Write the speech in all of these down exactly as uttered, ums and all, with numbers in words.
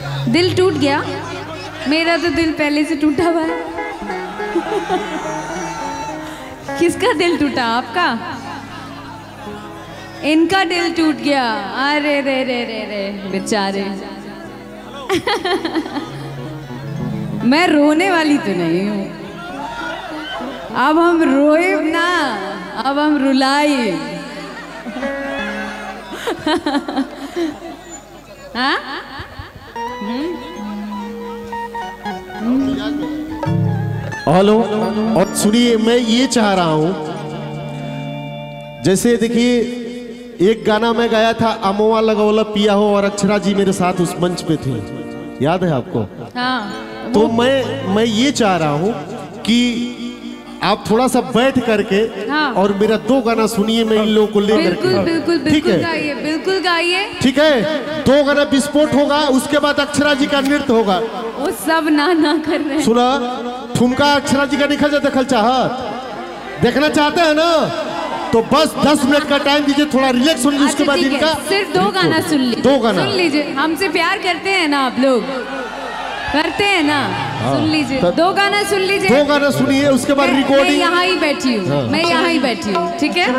दिल टूट गया? मेरा तो दिल पहले से टूटा हुआ है। किसका दिल टूटा? आपका? इनका दिल टूट गया। अरे रे रे रे रे बेचारे। मैं रोने वाली तो नहीं हूँ। अब हम रोए ना, अब हम रुलाए। हाँ? हेलो। और सुनिए, मैं ये चाह रहा हूं, जैसे देखिए एक गाना मैं गाया था, अमोआ लगौला पिया हो, और अक्षरा जी मेरे साथ उस मंच पे थी, याद है आपको? हाँ। तो मैं मैं ये चाह रहा हूं कि आप थोड़ा सा बैठ करके हाँ। और मेरा दो गाना सुनिए, मैं इन लोगों को लेकर बिल्कुल बिल्कुल ठीक बिल्कुल है? गाइए, बिल्कुल गाइए। ठीक है, दो गाना विस्फोट होगा, उसके बाद अक्षरा जी का नृत्य होगा। वो सब ना ना कर रहे हैं। सुना, ठुमका अक्षरा जी का निकल जा, देखल चाहत देखना चाहते हैं ना, तो बस दस मिनट का टाइम दीजिए, थोड़ा रिलैक्स होने, उसके बाद इनका सिर्फ दो गाना सुन लीजिए। दो गाना सुन लीजिए, हमसे प्यार करते हैं ना आप लोग, करते हैं ना? सुन लीजिए, दो गाना सुन लीजिए। दो गाना सुनिए, उसके बाद रिकॉर्डिंग। मैं यहाँ ही बैठी हूँ, मैं यहाँ ही बैठी हूँ, ठीक है?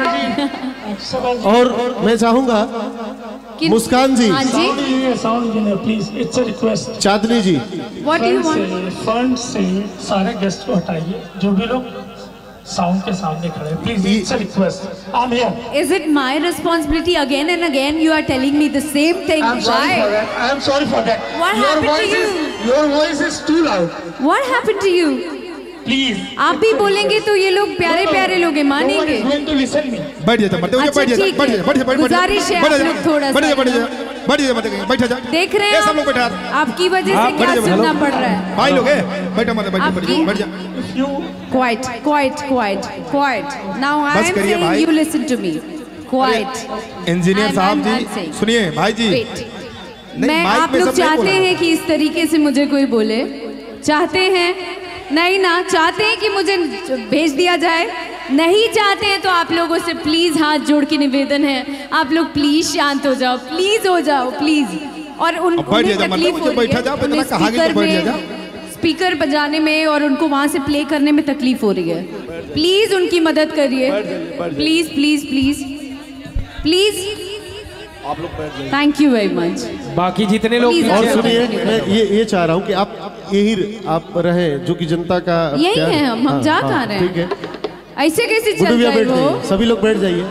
और मैं चाहूंगा मुस्कान जी, हाँ जी, please, it's a request. Chandni ji, what do you want? Front से सारे गेस्ट को हटाइए, जो भी लोग साउंड के सामने खड़े हैं, please, it's a request. I am here. Is it my responsibility again and again? You are telling me the same thing. I'm sorry for that. I'm sorry for that. What your happened to voice you? Is, your voice is too loud. What happened to you? Please. आप भी बोलेंगे तो ये लोग प्यारे प्यारे लोग हैं, मानेंगे? No one is going to listen me. बैठ जा, बैठ जा, अच्छा, बैठ जा, ठीक बैठ है। जा, बैठ जा, बैठ जा, गुजारिश है बैठ आप जा, लोग थोड़ा बैठ जा, सा। बैठ जा, बैठ जा, बैठ जा, बैठ जा। देख रहे हैं ये आप? सब लोग बैठा, आपकी वजह हाँ, से बैठ क्या जा, सुनना हेलो। पड़ रहा है? भाई लोग, बैठा मत, बैठ जा, बैठ जा, बैठ जा। If you Quiet, quiet, quiet, quiet. Now I बस am करिए saying भाई। you listen to me. Quiet. Engineer I'm- साहब I'm- I'm जी, saying. सुनिए भाई जी। Wait. नहीं, मैं माइक आप पे लोग सब नहीं चाहते बोला। हैं कि इस तरीके से मुझे कोई बोले? चाहते हैं? नहीं ना? चाहते हैं कि मुझे भेज दिया जाए? नहीं चाहते हैं तो आप लोगों से प्लीज हाथ जोड़ के निवेदन है, आप लोग प्लीज शांत हो जाओ, प्लीज हो जाओ, प्लीज। और उन अब बैठ उन्हें जा, तकलीफ मतलब हो रही बैठा है, जा, उन्हें इतना कहा कि तो स्पीकर बैठ जा, जा। में स्पीकर बजाने में और उनको वहां से प्ले करने में तकलीफ हो रही है। प्लीज उनकी मदद करिए, प्लीज प्लीज प्लीज प्लीज। आप लोग बैठ जाइए। थैंक यू वेरी मच। बाकी जितने लोग Please, और आप- सुनिए, मैं ये ये चाह रहा हूँ कि आप यही आप रहे, जो कि जनता का यही प्यार- है, हम हम हाँ, जा हाँ, कहाँ रहे हैं? ठीक है, ऐसे कैसे गुड्डू चल भैया रहा है बैठ वो? जाइए, सभी लोग बैठ जाइए।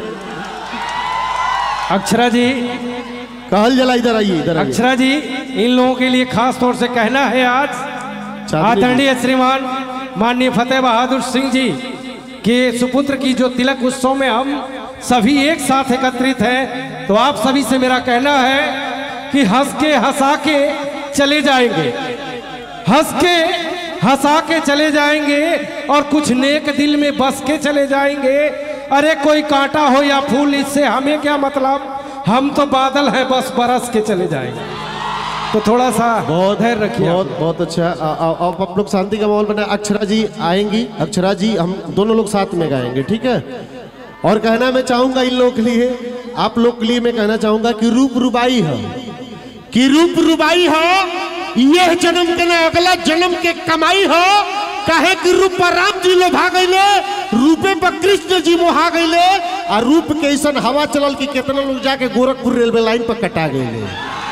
अक्षरा जी, कहल जला, इधर आइए, इधर आइए। अक्षरा जी, इन लोगों के लिए खास तौर से कहना है आज चांदनी जी। आदरणीय श्रीमान माननीय फतेह बहादुर सिंह जी के सुपुत्र की जो तिलक उत्सव में हम सभी एक साथ एकत्रित हैं, तो आप सभी से मेरा कहना है कि हंस के हंसा के चले जाएंगे, हंस के हंसा के चले जाएंगे और कुछ नेक दिल में बस के चले जाएंगे। अरे कोई कांटा हो या फूल, इससे हमें क्या मतलब, हम तो बादल हैं, बस बरस के चले जाएंगे। तो थोड़ा सा बहुत धैर्य रखिए। बहुत बहुत अच्छा। आ- आ- आप आप लोग शांति का माहौल बनाए। अक्षरा जी आएंगी, अक्षरा जी हम दोनों लोग साथ में गाएंगे, ठीक है? और कहना मैं चाहूंगा इन लोगों के लिए, आप लोग के लिए मैं कहना चाहूंगा कि रूप रुबाई है, कि रूप रुबाई हो, यह जन्म के ना अगला जन्म के कमाई हो। कहे कि रूप पर राम जी लोभा गईले, रूपे पर कृष्ण जी मोहा गईले, और रूप के ऐसा हवा चलल कि कितना लोग जाके गोरखपुर रेलवे लाइन पर कटा गए।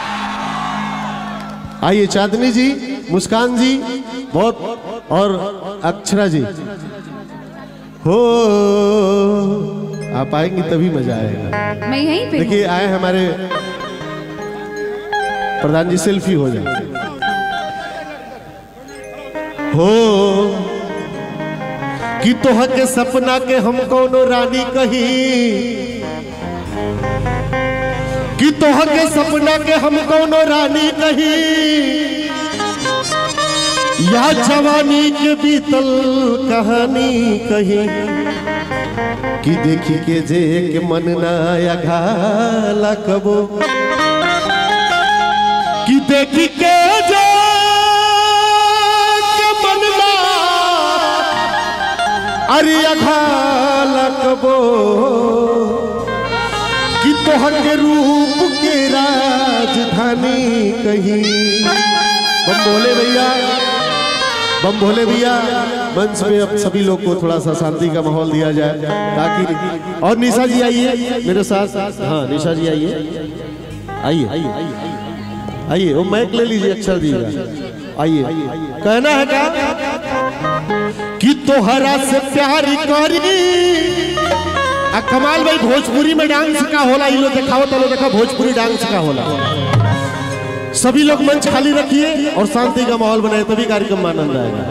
आइए चांदनी जी, मुस्कान जी, बहुत, और अक्षरा जी। हो आप आएंगी तभी मजा आएगा। मैं यहीं पे हूँ। देखिए आए हमारे प्रधान जी, सेल्फी हो जाए। हो कि तोह के सपना के हम कोनो रानी कही, कि तोह के सपना के हम कोनो रानी कही, या जवानी के बीतल कहानी कही, कि देखी के जे के मन ना अघाला कबो, कि देखी के जे के मन ना अरे अघाला कबो, कि तोहर के रूप के राजधानी कहानी कहीं। बम भोले भैया, बम भोले भैया मंच पे अब सभी लोग को थोड़ा सा शांति का माहौल दिया जाए ताकि। और निशा जी आइए मेरे साथ। हाँ निशा जी आइए, आइए आइए, वो माइक ले लीजिए अक्षर जी का। आइए, कहना है क्या कि तोहरा से प्यार करी। आ कमाल भाई भोजपुरी में डांस का होला, ये लोग दिखाओ तो लो देखा भोजपुरी डांस का होला। सभी लोग मंच खाली रखिए और शांति का माहौल बनाए तभी कार्यक्रम में आनंद आएगा।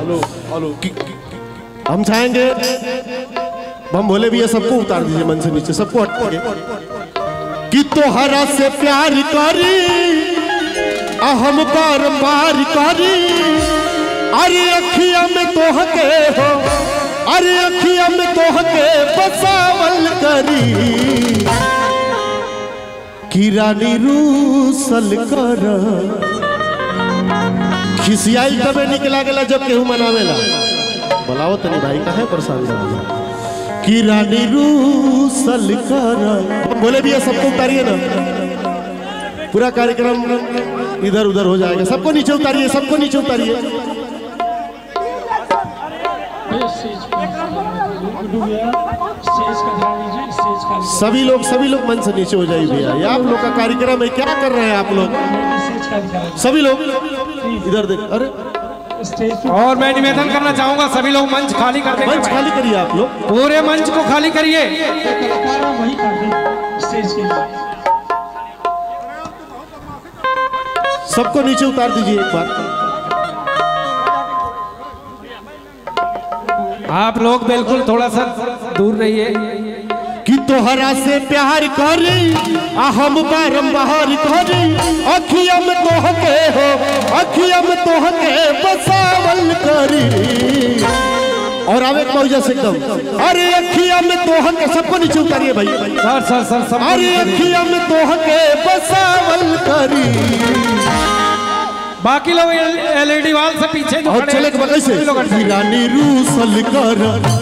हम चाहेंगे बम भोले भी ये सबको उतार दीजिए मंच से नीचे, सबको हटके कि तोहरा से प्यार करी हम बारंबार करी। अरे अखिया में तोहके हो, अरे अखिया में तोहके बसावल करी। कि रानी रूसल कर खिसियाई तबे निकला गेला जब केहू मनावेला। बुलाओ तनी भाई कहे परेशान कर। कि रानी रूसल कर बोले भी ये सबको उतारिए ना, पूरा कार्यक्रम इधर उधर हो जाएगा। सबको नीचे उतारिए, सबको नीचे उतारिए। सभी लोग सभी लोग मन से नीचे हो जाइए भैया, ये आप लोग का कार्यक्रम है। क्या कर रहे हैं आप लोग? सभी लोग इधर देख। अरे और मैं निवेदन करना चाहूंगा सभी लोग मंच खाली कर दें। मंच खाली करिए, आप लोग पूरे मंच को खाली करिए। सबको नीचे उतार दीजिए एक बार। आप लोग बिल्कुल थोड़ा सा दूर रहिए। कि तोहरा से प्यार करी हम बारंबार करी। अखिया में तोहके हो, अखिया में तोहके बसावल करी। और आवे पहुंचा से एकदम। अरे अखिया में तोहके, सबको नीचे उतारिए भाई। सर सर सर सब। अरे अखिया में तोहके बसावल करी। बाकी लोग एलईडी वाल से पीछे जो और चले कैसे रानी रूसल कर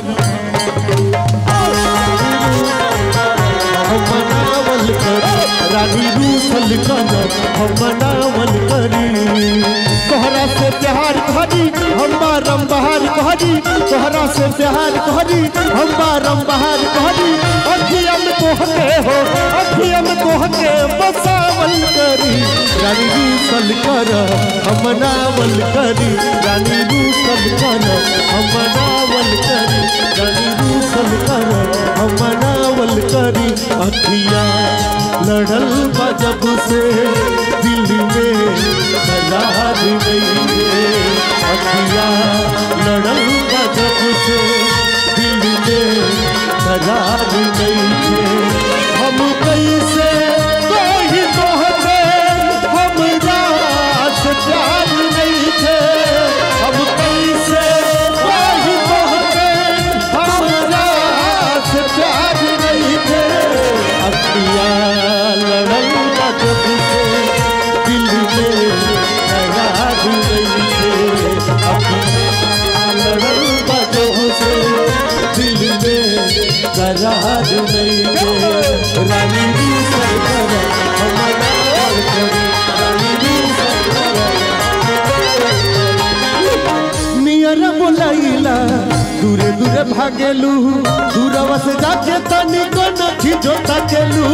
मनावल करी। रानी रूसल कर मनावल करी। तोहरा से प्यार करी हम बारंबार करी। तोहरा से प्यार करी हम बारंबार करी। अखिया में तोहके हो, अखिया में तोहके बसावल करी। रानी रूसल कर हम मनावल करी। रानी रूसल कर हम मनावल करी। रानी रूसल कर हम मनावल करी। अखिया लड़ल जब से दिल में करार नहीं है। अखिया लड़ल जब से दिल में करार नहीं है। हम कैसे कहीं तोहके हमरा से प्यार नहीं थे। हम कैसे कहीं तोहके हमरा से प्यार नहीं थे। अखिया लड़ल जब से दिल में करार नहीं थे। अखिया लड़ल जब से दिल में करार नहीं थे। रानी रूसल कर हमारा करी। रानी रूसल कर नियर बोलाइला दूरे दूरे भागेलू। दूरवा से जाके तनी को नखी जोता केलू।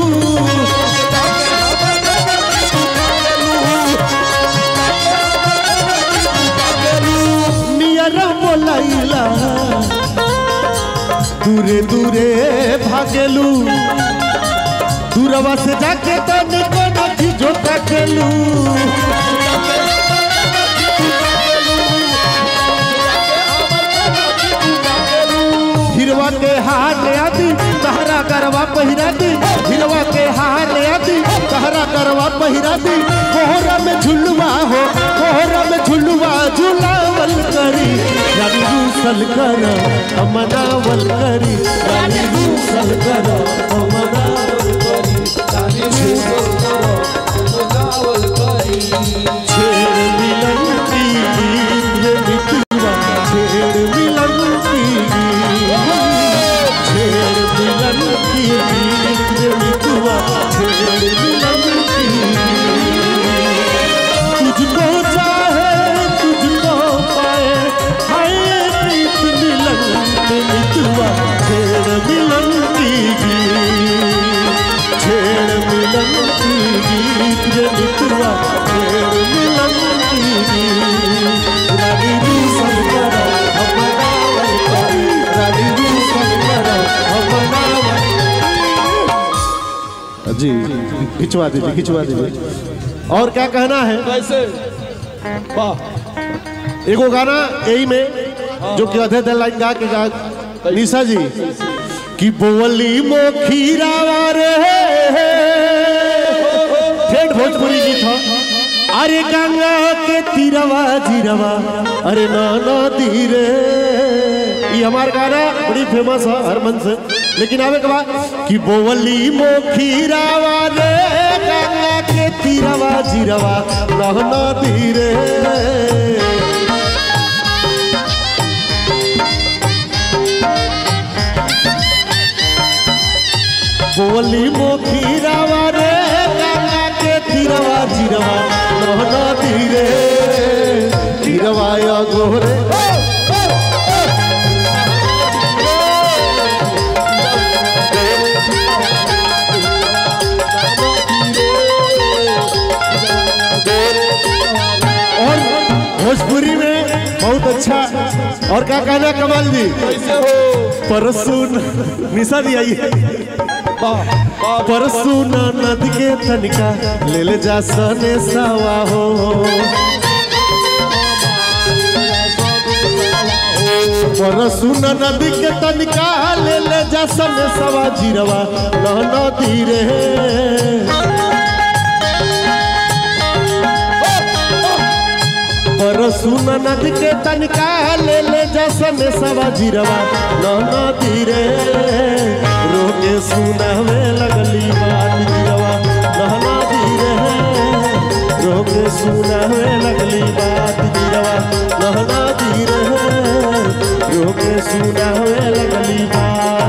नियर बोलाइला दूरे दूरे भागेलू। दूरवा से जाके तनी को नखी जोता केलू। हिरवा के हार ले आती तहरा करवा पहिरा दी। हिरवा के हार ले आती तहरा करवा पहिरा दी। कोहरा में झुलवा हो, कोहरा में झुलवा झुलावल करी। रानी रूसल कर मनावल करी। रानी रूसल कर मनावल करी। रानी रूसल कर मनावल करी। छेड़ मिलन की ये मितुआ, छेड़ मिलन की, छेड़ मिलन की ये मितुआ, छेड़ मिलन की। शुरुआ फिर मिलन की रानी रूसन करा हमनावल करी रानी रूसन करा हमनावल जी खिंचवा दीजिए खिंचवा दीजिए। और क्या कहना है कैसे वाह एगो गाना यही में जो कि आधे आधे लाइन गा के गा निशा जी कि बोली मोखीरावा रे ठेठ भोजपुरी गीत था। अरे गंगा के तीरवा जीरवा अरे नाना धीरे ये हमारा गाना बड़ी फेमस है हर मन से। लेकिन आवे के बाद कि बोली मोखीरावा रे गंगा के तीरवा जीरवा नाना धीरे बोली मोखीरावा रे गंगा के तीरवा जीरवा नहना धीरे तीरवा या गोरे और भोजपुरी में बहुत अच्छा। और क्या कहना कमाल जी परसों निशा दी आइए परसों नदी के तनिका ले ले जा सने सवा हो परसों नदी के तनिका ले ले जा सने सवा जीरवा नहना धीरे परसों नदी के तनिका ले ले जा सने सवा जीरवा नहना धीरे रोके सुनावे लगली बात जीरवा नहना धीरे रोके सुनावे लगली बात जीरवा नहना धीरे रोके सुनावे लगली बात।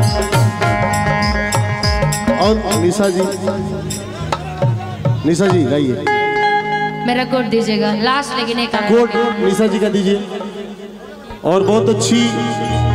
और निशा जी निशा जी गाइए मेरा कोड दीजिएगा लास्ट लेकिन एक कोड निशा जी का दीजिए। और बहुत अच्छी